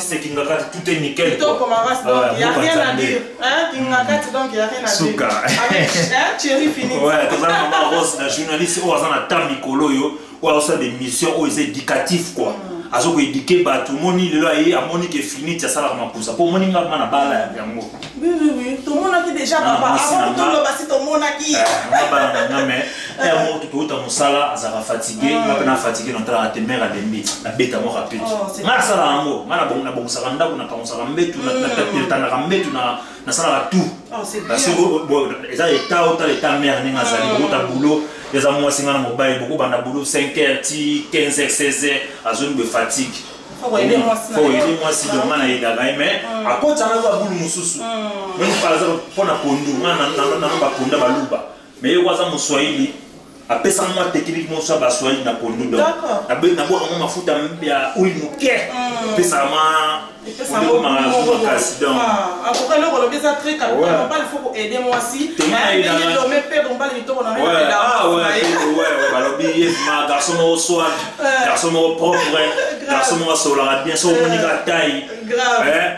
c'est Kingakati, tout est nickel. Plutôt comme un race, donc il n'y a rien à dire. Kingakati, donc il n'y a rien à dire. Souka. Thierry Fini. Ouais, comme ça, maman Rose, la journaliste, on a un temps Nicolo, on a des missions, on est éducatif, quoi. Azo ko éduquer ba tout monde il là et amoni que fini ça ça la mapusa pour moni ngama na bala yango oui oui oui tout le monde a qui déjà papa avant tout le basi tout le monde a qui na bala na mais et mo tout tout musala azara fatigué ma pena fatigué dans la temera dembi la beta mo rapide mara sala ngo mara bon na bon saranda kuna ka musala mbetu na na na mbetu na na sala tout parce que bon eza état autant l'état mère ni ngazali ko ta boulot les amours singa na mobile beaucoup banda boulot cinq heures quinze heures seize heures à zone de fatigue faut aider moi si faut aider moi si demain na ida mais à côté ça na boulot mususu même par exemple pour na pondu na na na ba ponda baluba mais yo kwaza muswahili apesa moi techniquement ça ba swahili na pondu donc na be na boa ma mafuta mbia uli muke pesa ma pesa ma kasi donc en tout cas le rôle bien ça très capital pas il faut aider moi si mais il doit me payer donc pas le to on a ouais ah ouais ouais balobi ma garçon au soir garçon au propre garçon au solar bien so monika taille grave hein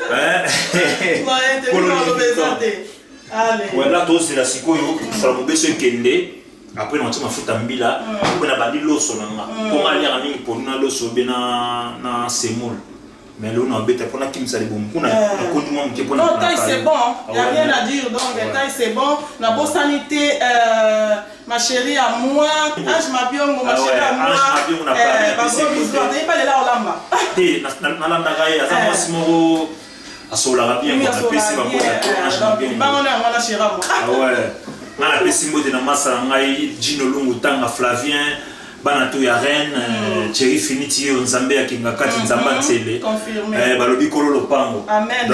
hein pour le présenter allez ouais là toi c'est la sikoyo ça mo beso kende après on t'a fait mbila on a bandi loso nanga pour aller à mingi pour na loso bena na semoul mais là on a bête pour na kimsa libum kuna na kondu mo mke pour na non taille c'est bon il y a rien à dire donc taille c'est bon la bonne sanité euh ma chérie à moi Ange Mabiongo ma chérie à moi Ange Mabiongo na pas c'est bizarre n'est pas là au lamba té na na landa gaye azama simoro asola bien ko na pesi ba ko Ange Mabiongo ba on a la chérie à moi ah ouais na pesi mbote na masa ngai Gino Lungu tanga Flavien bana to ya reine Thierry Finiti yo nzambe ya Kingakati nzamba ntele eh balobi kololo pango amen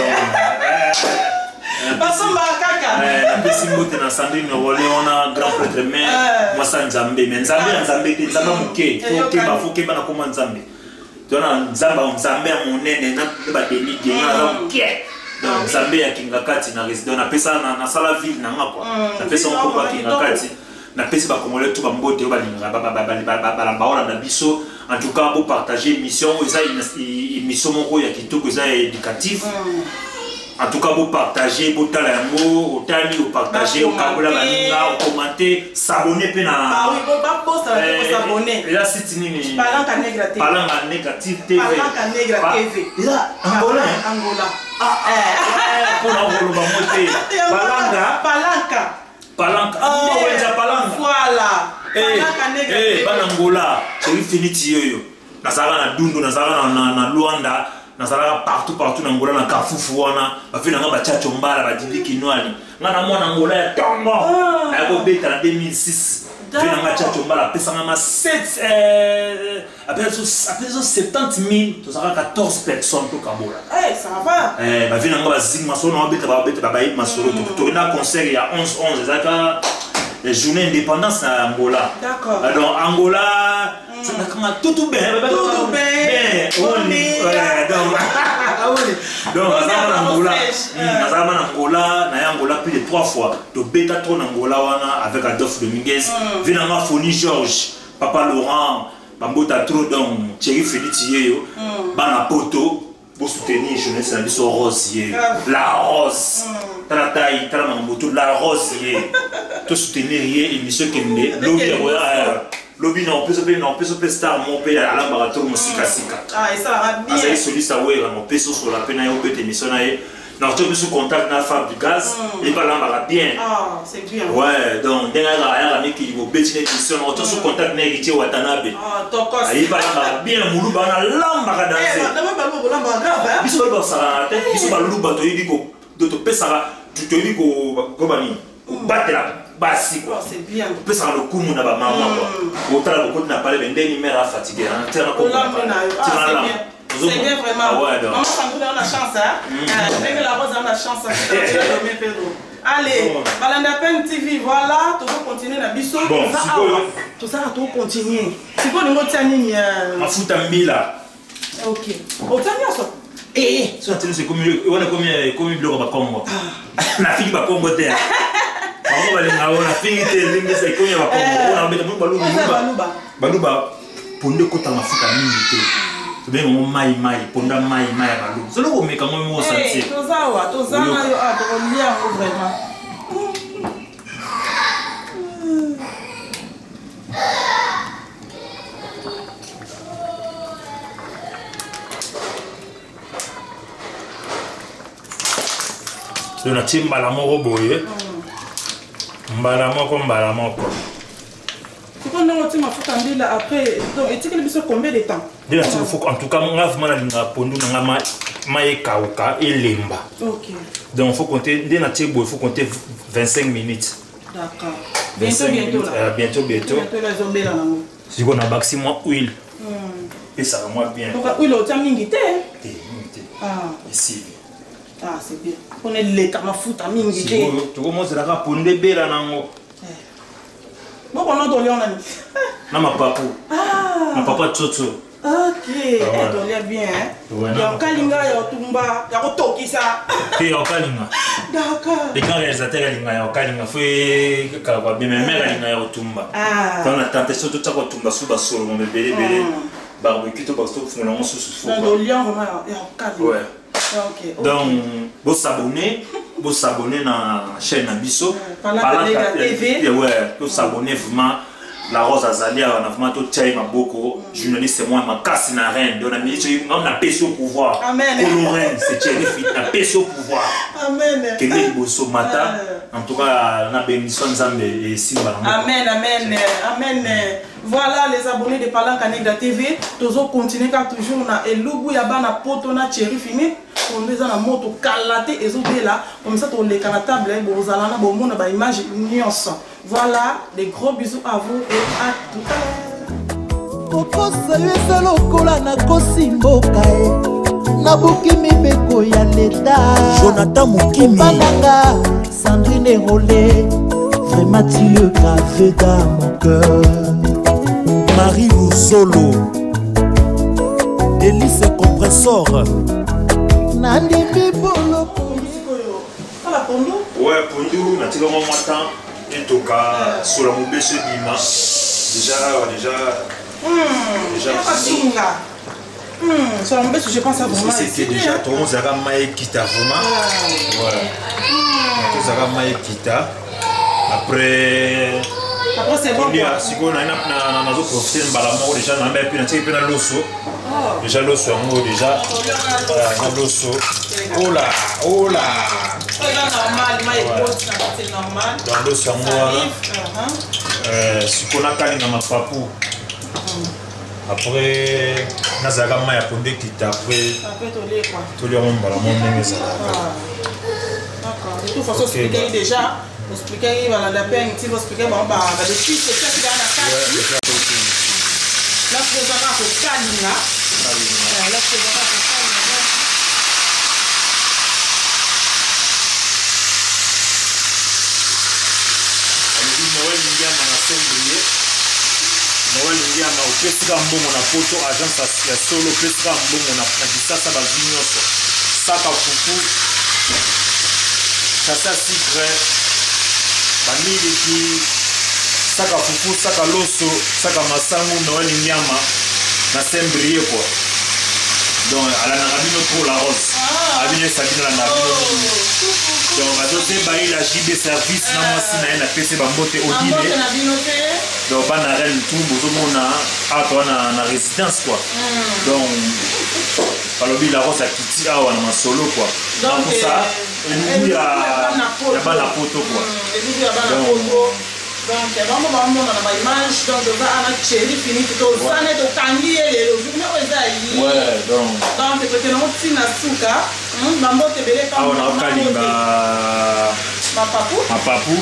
passons ba kaka eh na pesi mbote na Sandrine Rolé on a grand prêtre mais moi ça nzambe mais nzambe nzambe te nzamba muke faut que ba faut que bana koma nzambe tona nzamba nzambe ya monene na ba delike na muke donc nzambe ya Kingakati na résident na pesa na na sala ville na ngapa na pesa on ko ba Kingakati na pesa ba komole tout ba mbote ba linga ba ba ba ba ba ba na biso en tout cas pour partager mission eza une mission moko ya kitoko eza éducatif en tout cas pour partager pour tala yango otali au partager au kabola baninga au commenter s'abonner pe na ah oui bon pas poster pour s'abonner là c'est nini Palanca Negra T V Palanca Negra T V Palanca Negra T V là Angola Angola ah pour la Angola ba moté Palanca Palanca Palanca ah ouais ja Palanca voilà Palanca Negra eh bana Angola Thierry Finiti yoyo nazala na dundu nazala na na Luanda nazala partout partout na Angola na Kafufu wana bafina nga bachacho mbala badili kinwali ngana mwana Angola ya tongo ayako beta na deux mille six vina nga chacho mbala pesa nga sept euh après après soixante mille to saka quatorze personnes to kabola eh ça va eh bafina nga bazing masolo na beta ba beta ba bayi masolo to na concert ya onze onze zaka les journées indépendance na Angola d'accord alors Angola ça n'a comment tout tout bien tout bien on est donc donc na Angola na Angola na Angola plus de trois fois to beta trop na Angola wana avec Adolphe Dominguez vina ma Foni Georges Papa Laurent Bambota trop donc Thierry Finiti yo bana poto pour soutenir jeunesse na biso rosier la rose tala taille tala mamboto la rosier to soutenir ye émission kende lobby lobby non peut se non peut se star mon pays à la marathon musika sika ah et ça va bien ça celui ça ouais mon peso sur la peine au bête émission na na to biso contact na femme du gaz et pas la mara bien ah c'est bien ouais donc denga ya ya ki mo bête émission na to sur contact na héritier Watanabe ah tokos et pas la mara bien muluba na lamba ka danser eh na ba ba lamba grave biso ba sara te biso ba luluba to yidi ko do to pesa tu te yidi ko ko bani batela basi quoi c'est bien pesa le coup na ba mama quoi otala ko na parler bendeni mère fatiguée en terme ko c'est bien vraiment maman Sandrine on a chance hein avec la rose on a chance allez Balanda Pen T V voilà tu vas continuer na biso tout ça tout continuer c'est quoi le mot tani mafuta mbila ok otani ça eh so tani c'est comme on a comme comme bloc ba Congo na fille ba Congo te on va aller na on a fille te lingi c'est comme ba Congo on a beta baluba baluba ponde ko ta mafuta mingi te même mon mai mai ponda mai mai à balou c'est le mais quand même on sentit tozawa tozana yo a to lia vraiment on a timba mbala moko boye mbala moko mbala moko quand on a tima futa mbila après donc et tu que biso combien de temps de la faut en tout cas nga vraiment na linga pondu na ma maye kauka elemba OK donc faut compter de na tibo il faut compter vingt-cinq minutes d'accord bientôt bientôt là euh, bientôt bientôt bientôt la zombela na mo si on a baxi moi huile et ça va moi bien donc huile au mingi te te mingi ah ici ah c'est bien on est les kamafuta mingi te tu commences à la ponde bela nango bon on a dolé on a na ma papu ah ma papa tsotso OK elle dolé bien ya kalinga ya tumba ya kotokisa et ya kalinga d'accord les grands réalisateurs linga ya kalinga foi ka ba bien mère linga ya tumba ah quand la tentation tout ça ko tumba sous ba solo mon bébé bébé barbecue to ba sto funa ngo sous sous na dolé vraiment ya kalinga ouais OK donc vous s'abonner vous s'abonner na chaîne Abisso Palanka T V ouais vous s'abonner vraiment la Rose Azalia on a vraiment tout taille maboko journaliste c'est moi ma casse na reine on a mis on a péché au pouvoir amen Colorin c'est Thierry Fit na péché au pouvoir amen que les bosso mata en tout cas na bénédiction Nzambe et Simba amen amen amen voilà les abonnés de Palanka T V toujours continuer car toujours na elubu ya bana poto na Thierry Fini on les a na moto kalaté et là comme ça on les la table bon zalana bon monde ba image nuance voilà des gros bisous à vous et à tout à l'heure kokosa yo eza lokola nakosi mboka e nabuki mibeko ya leta Jonathan Mukimi Pananga Sandrine Rolé vraiment tu es gravé dans mon cœur Marie Louzolo Elise Compressor Nandimi bolo voilà Pondu ouais Pondu na tika mo matin et toka sur la mobeso dima déjà déjà hmm déjà singa hmm sur la mobeso je pense à vraiment c'était déjà tout on zaka maye kita vraiment ouais tout zaka maye kita après après c'est bon quoi si on a na na zo profiter mbala mo déjà na mbe pina tika pina loso déjà loso ngo déjà na loso oh là oh là normal mais c'est normal dans loso ngo euh si on a kalinga mapapu après nazaka maya ponde kita après après tolé quoi tolé on mbala mo ndenge ça d'accord de toute façon expliquer déjà expliquer voilà la peine tu vas expliquer bon bah les fils c'est ça qui va la carte là c'est ça va se kalinga là c'est ça va se kalinga Noël Ndiama na Sembrier Noël Ndiama opesika mbongo na poto agence ya solo opesika mbongo na kisasa bazwi nyonso saka fufu sasa sucre bamiliki saka fufu saka loso saka masangu Noël Ndiama na Sembrier quoi donc ala na bino pour la rose abine sabina na bino donc azote bayi la J B service na mwasi na ye na pese bambote odine donc bana reine tout bozomona ato na na résidence quoi donc balobi la rose akiti awa na masolo quoi donc ça elubu ya ya bana poto quoi elubu ya bana poto donc vraiment vraiment na ba image donc de va ana Thierry Fini to zane to tangi ele journée oza yi ouais donc donc peut être non tina suka mambo te bele ka awa na kalinga mapapu mapapu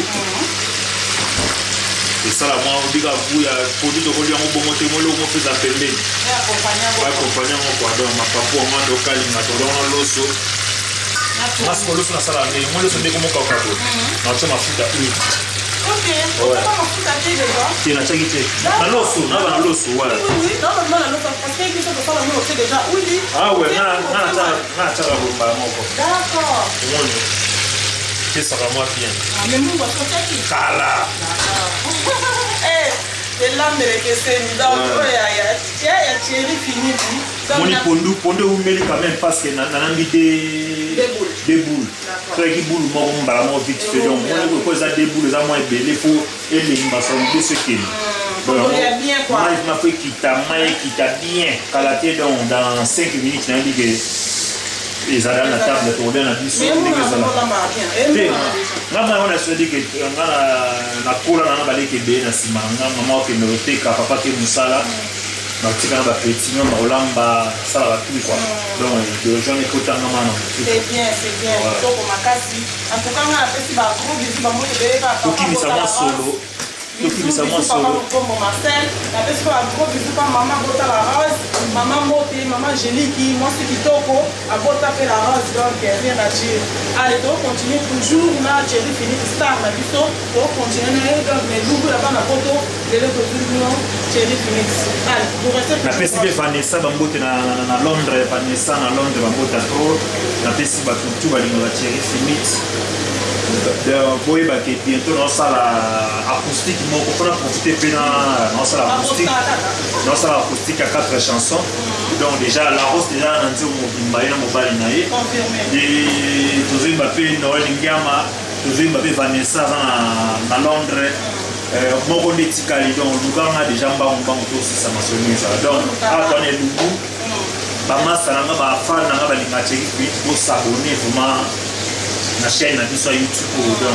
et ça la moi on dit que vous ya produit de colis en bon monter moi le on fait ça pembe et accompagner accompagner quoi donc mapapu on m'a do kalinga to dans l'osso na skolo na sala ni moi le sonde comme ka ka to na chama mafuta huile OK on va mafuta te déjà tena chakite na loso na ba loso ouais oui non non na loso parce que ils sont pas là moi déjà oui ah ouais na na ta na ta ba bomba moko d'accord on c'est ça vraiment bien ah mais moi ça qui kala eh c'est l'âme que c'est dans ya ya ya Thierry Fini Mon pondu, pondu ou mêlé quand même parce que n'a n'a mis des des boules. Des boules. Très qui boule moi on va vite fait donc moi quoi ça des boules ça moi belé pour et les maçons de ce qui. Bon, il bien quoi. Moi m'a fait qui t'a moi qui t'a bien calaté donc dans cinq minutes n'a dit que les adultes la table de tourner na biso mais moi on l'a bien. Ngama on a se dit que ngana na kola na balé que bien na sima ngama que me rete ka papa que musala. Donc, tu as petit nom, Olamba, ça va tout quoi. Donc, les gens écoutent un moment. C'est bien, c'est bien. Donc, on m'a cassé. En tout cas, on a fait un gros bisou, on a tout qui me s'amuse solo. Tout qui me s'amuse solo. Comme Marcel, on a fait un gros bisou par maman Bota la rose, maman Moté, maman Angélique, moi c'est Kitoko, à Bota fait la rose, donc rien à dire. Allez, donc, on continue toujours. On a Thierry Philippe Star, on a vu ça. Donc, on continue. Donc, mais nous, là-bas, on a photo. Et le continue, Thierry Philippe. Allez, vous restez. Na pesi be Vanessa bambote na na Londres, Vanessa na Londres bambote trop. Na pesi ba tout ba linga Thierry Philippe. De boy ba ke bientôt dans ça la acoustique mo ko fona profiter pe na dans ça la acoustique. Dans ça la acoustique à quatre chansons. Donc déjà la rose déjà na nzo mo bimba na mo bali na ye. Confirmé. Et Tozo Mbappé Noël Ngama, Tozo Mbappé Vanessa na na Londres. Moko de tikali donc luganga déjà mba mba moto ça m'a sonné ça donc à ton lugu ba masala ba fan na ba linga Thierry Philippe pour s'abonner vraiment na chaîne na biso YouTube donc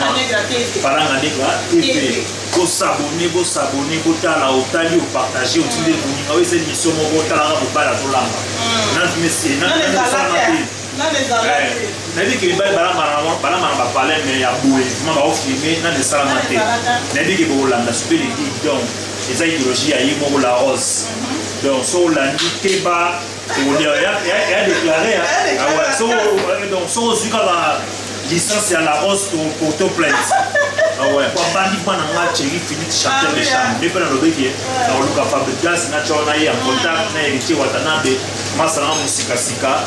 Palanga Negra T V pour s'abonner pour s'abonner pour tala otali ou partager au tinde pour ninga cette émission moko tala ko bala to lamba na monsieur na na ça na les arrêter na dit que bala bala bala bala parler mais ya boué ma ba filmer na de salamate na dit que bolanda super les donc les idéologies à yimo la rose donc so landi keba on dire ya ya déclaré ah ouais so donc so zuka la licence à la rose pour porto plainte ah ouais pour bandi pas na Thierry Philippe chanteur de chambre depuis na lobeki na luka Fabregas na chona ya contact na héritier watanabe masala musika sika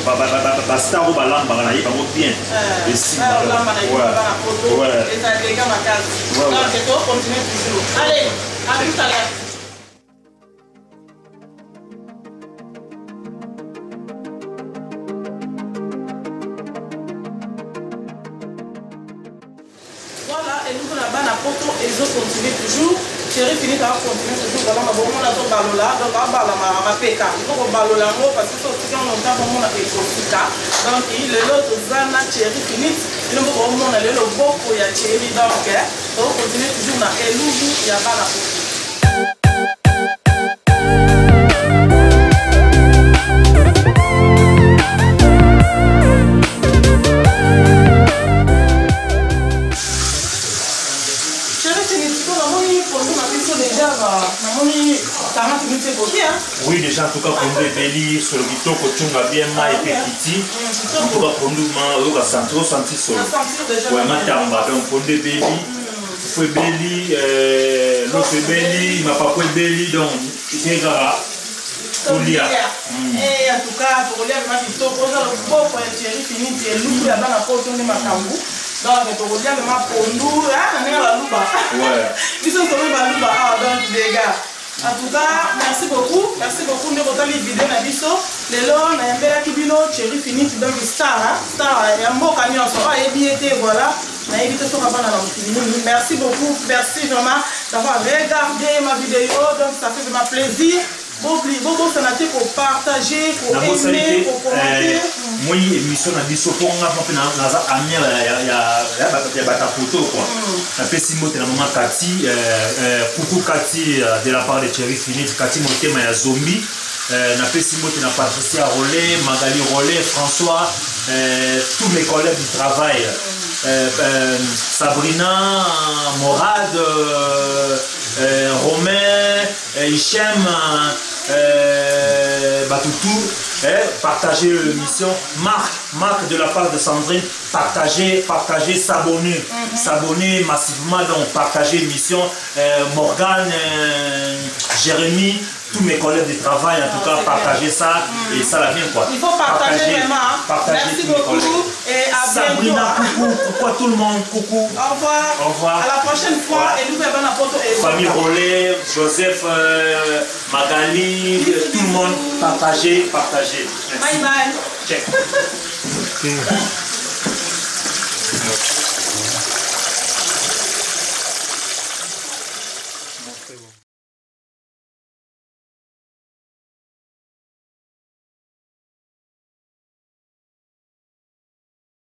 basta ou balamba na yi bango bien et si ouais ouais et ça les gars ma case donc c'est tout continue toujours allez à tout à l'heure. Voilà, et nous là-bas na poto et ils ont continué toujours. Thierry Philippe a continué toujours dans ma bonne là donc balola donc à bala ma ma peka il faut balola mo parce que ça aussi on entend vraiment la peka donc il est l'autre zana Thierry Philippe il faut vraiment on a le beaucoup ya Thierry donc on continue toujours na elubu ya bala oui, déjà, en tout cas, pour nous, Béli, sur le bito, Kochunga, bien, ma et Petit, en tout cas, pour nous, on va sentir, sentir sur le. Ouais, Matamba, donc, pour nous, Béli, il faut Béli, l'autre Béli, il m'a pas pris Béli, donc, il est là. Et en tout cas, pour les gens qui sont beaucoup de Thierry Philippe, et nous, il y a dans la porte de Macambou. Donc, pour les gens qui sont beaucoup, ah, on est à la louba. Ouais. Ils sont tombés à la louba, ah, donc, les gars. En tout cas, merci beaucoup. Merci beaucoup de votre vidéo. Les lots, on a un bel akibino, Thierry Philippe, donc star. Star, il y a un beau camion, ça va éviter, voilà. On a évité son rabat dans la merci beaucoup. Merci vraiment d'avoir regardé ma vidéo. Donc, ça fait vraiment plaisir. Beaucoup de santé pour partager, pour aimer, pour commenter. Moi, l'émission a dit ce qu'on a fait dans la amère, il y a des photos quoi. La pessimiste est la maman Cathy, coucou Cathy de la part de Thierry Philippe, Cathy Motema ya Zombie. La pessimiste est la Patricia Rollet, Magali Rollet, François, tous mes collègues du travail. Sabrina, Morad, Romain, Hichem. Euh, Batoutou, eh, partager l'émission. Marc, Marc de la part de Sandrine, partager, partager, s'abonner, mm-hmm. s'abonner massivement, donc partager l'émission. Euh, Morgane, euh, Jérémy, tous mes collègues de travail, en tout cas, partager ça mm. et ça la vient quoi. Il faut partager, partager vraiment. Partager merci beaucoup et à Sabrina, coucou. Pourquoi tout le monde, coucou. Au revoir. Au revoir. À la prochaine fois. Et nous avons la photo. Famille Rollet, Joseph, euh, Magali, tout le monde, partagez, partagez. Bye bye. Check.